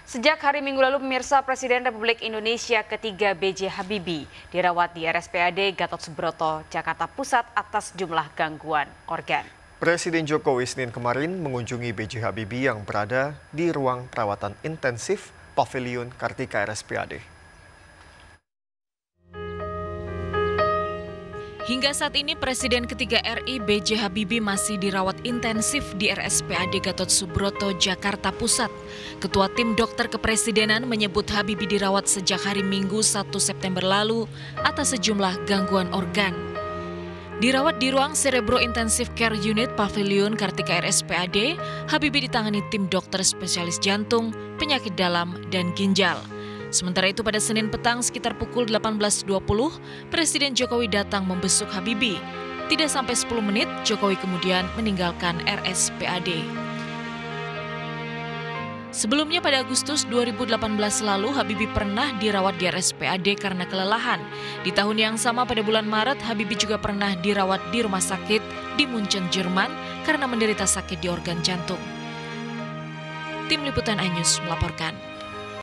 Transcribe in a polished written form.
Sejak hari Minggu lalu, pemirsa, Presiden Republik Indonesia ketiga B.J. Habibie dirawat di RSPAD Gatot Subroto, Jakarta Pusat atas jumlah gangguan organ. Presiden Jokowi Senin kemarin mengunjungi B.J. Habibie yang berada di ruang perawatan intensif Pavilion Kartika RSPAD. Hingga saat ini Presiden ketiga RI B.J. Habibie masih dirawat intensif di RSPAD Gatot Subroto, Jakarta Pusat. Ketua Tim Dokter Kepresidenan menyebut Habibie dirawat sejak hari Minggu 1 September lalu atas sejumlah gangguan organ. Dirawat di ruang Cerebro Intensive Care Unit Pavilion Kartika RSPAD, Habibie ditangani tim dokter spesialis jantung, penyakit dalam, dan ginjal. Sementara itu pada Senin petang sekitar pukul 18.20, Presiden Jokowi datang membesuk Habibie. Tidak sampai 10 menit, Jokowi kemudian meninggalkan RSPAD. Sebelumnya pada Agustus 2018 lalu, Habibie pernah dirawat di RSPAD karena kelelahan. Di tahun yang sama pada bulan Maret, Habibie juga pernah dirawat di rumah sakit di Munchen, Jerman karena menderita sakit di organ jantung. Tim Liputan iNews melaporkan.